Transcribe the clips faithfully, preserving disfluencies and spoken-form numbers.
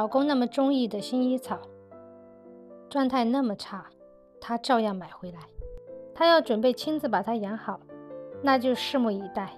老公那么中意的薰衣草，状态那么差，她照样买回来。她要准备亲自把它养好，那就拭目以待。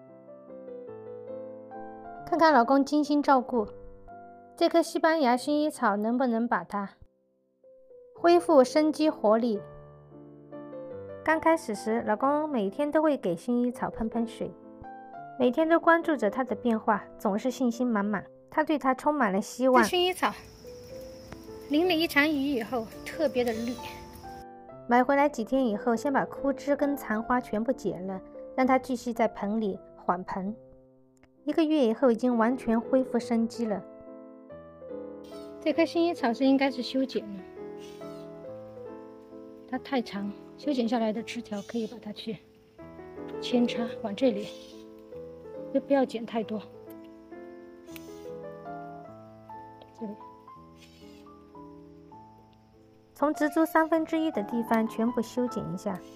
看看老公精心照顾，这棵西班牙薰衣草能不能把它恢复生机活力。刚开始时，老公每天都会给薰衣草喷喷水，每天都关注着它的变化，总是信心满满。他对它充满了希望。这薰衣草淋了一场雨以后，特别的绿。买回来几天以后，先把枯枝跟残花全部剪了，让它继续在盆里缓盆。一个月以后，已经完全恢复生机了。这棵薰衣草是应该是修剪了，它太长，修剪下来的枝条可以把它去扦插往这里，就不要剪太多。这里从植株三分之一的地方全部修剪一下。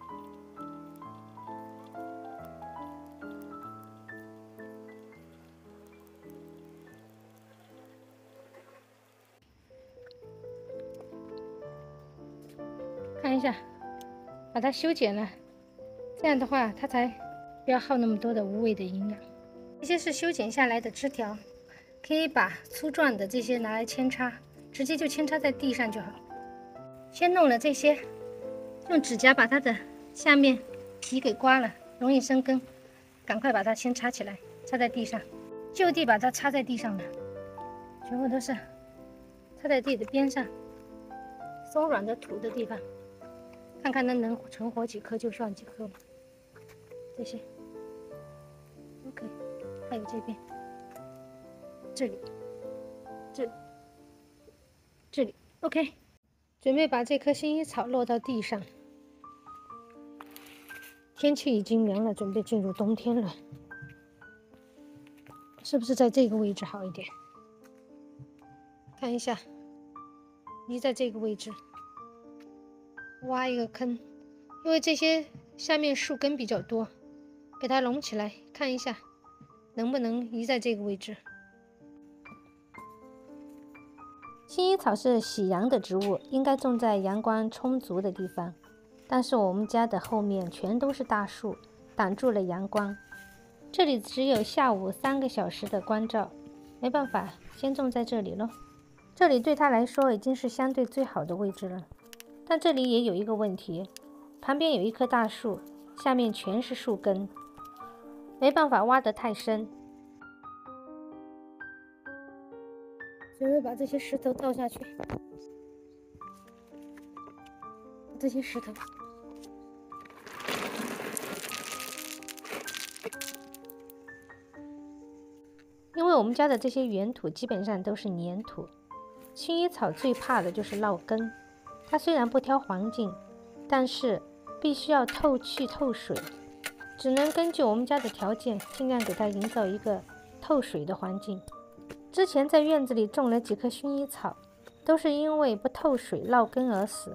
看一下，把它修剪了，这样的话它才不要耗那么多的无谓的营养。这些是修剪下来的枝条，可以把粗壮的这些拿来扦插，直接就扦插在地上就好。先弄了这些，用指甲把它的下面皮给刮了，容易生根，赶快把它先插起来，插在地上，就地把它插在地上了，全部都是插在地的边上，松软的土的地方，看看它能存活几颗就算几颗嘛。这些 OK， 还有这边，这里，这里，这里 OK。准备把这棵薰衣草落到地上。天气已经凉了，准备进入冬天了，是不是在这个位置好一点？看一下，移在这个位置，挖一个坑，因为这些下面树根比较多，给它拢起来，看一下能不能移在这个位置。薰衣草是喜阳的植物，应该种在阳光充足的地方，但是我们家的后面全都是大树，挡住了阳光，这里只有下午三个小时的光照，没办法，先种在这里咯。这里对它来说已经是相对最好的位置了，但这里也有一个问题，旁边有一棵大树，下面全是树根，没办法挖得太深。准备把这些石头倒下去，这些石头因为我们家的这些原土基本上都是粘土，薰衣草最怕的就是落根。它虽然不挑环境，但是必须要透气透水，只能根据我们家的条件尽量给它营造一个透水的环境。之前在院子里种了几棵薰衣草，都是因为不透水落根而死。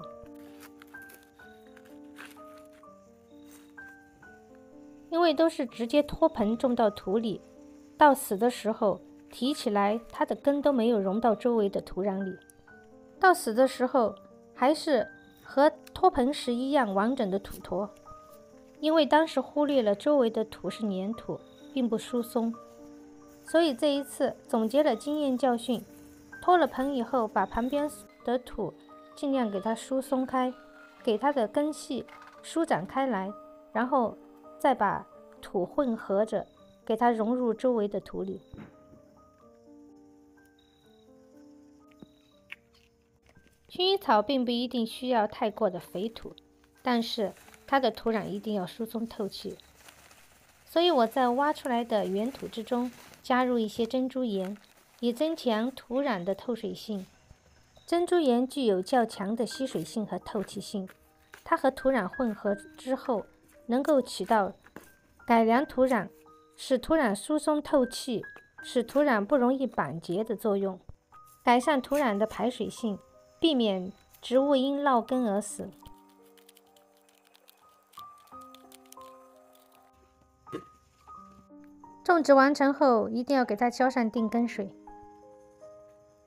因为都是直接托盆种到土里，到死的时候提起来，它的根都没有融到周围的土壤里，到死的时候还是和托盆时一样完整的土坨。因为当时忽略了周围的土是粘土，并不疏松，所以这一次总结了经验教训，脱了盆以后，把旁边的土尽量给它疏松开，给它的根系舒展开来，然后再把土混合着，给它融入周围的土里。薰衣草并不一定需要太过的肥土，但是它的土壤一定要疏松透气。所以我在挖出来的原土之中加入一些珍珠岩，以增强土壤的透水性。珍珠岩具有较强的吸水性和透气性，它和土壤混合之后，能够起到改良土壤，使土壤疏松透气，使土壤不容易板结的作用，改善土壤的排水性，避免植物因落根而死。种植完成后，一定要给它浇上定根水。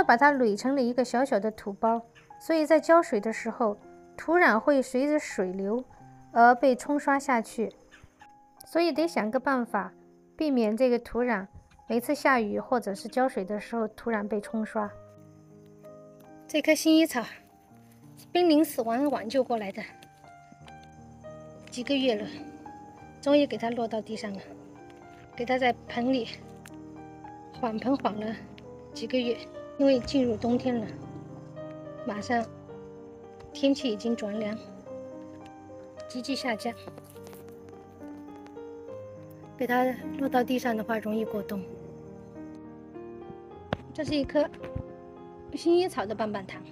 把它垒成了一个小小的土包，所以在浇水的时候，土壤会随着水流而被冲刷下去。所以得想个办法，避免这个土壤每次下雨或者是浇水的时候土壤被冲刷。这棵薰衣草是濒临死亡挽救过来的，几个月了，终于给它落到地上了。给它在盆里缓盆缓了几个月，因为进入冬天了，马上天气已经转凉，急剧下降，给它落到地上的话容易过冬。这是一棵薰衣草的棒棒糖，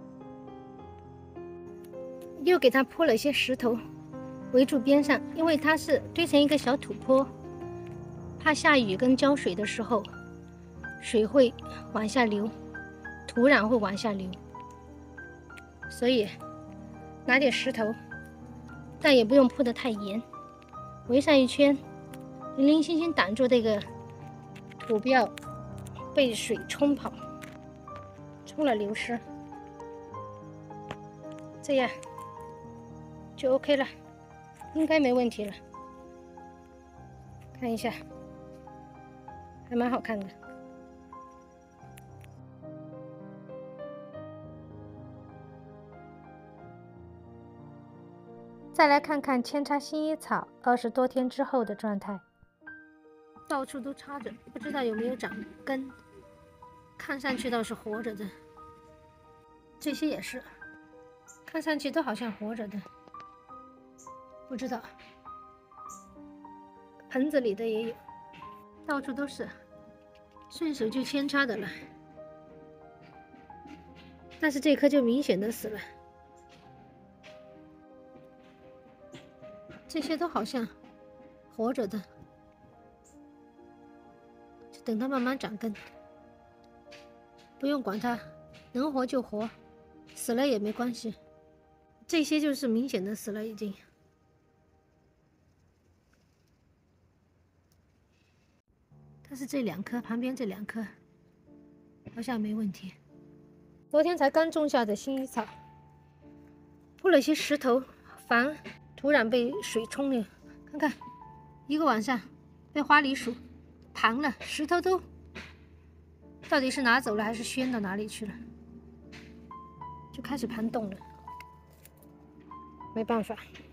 又给它铺了一些石头围住边上，因为它是堆成一个小土坡，怕下雨跟浇水的时候水会往下流，土壤会往下流，所以拿点石头，但也不用铺得太严，围上一圈，零零星星挡住这个土，不要被水冲跑，冲了流失，这样就 OK 了，应该没问题了。看一下，还蛮好看的。再来看看扦插薰衣草二十多天之后的状态，到处都插着，不知道有没有长根，看上去倒是活着的。这些也是，看上去都好像活着的，不知道。盆子里的也有，到处都是，顺手就扦插的了。但是这棵就明显的死了，这些都好像活着的，就等它慢慢长根，不用管它，能活就活，死了也没关系。这些就是明显的死了已经。但是这两棵旁边这两棵好像没问题。昨天才刚种下的薰衣草，铺了些石头，防土壤被水冲了。看看，一个晚上被花栗鼠盘了，石头都到底是拿走了还是掀到哪里去了，就开始盘动了。没办法。